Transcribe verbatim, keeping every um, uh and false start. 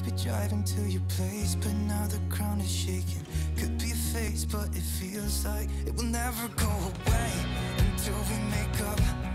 be driving to your place, but now the ground is shaking. Could be a phase, but it feels like it will never go away until we make up.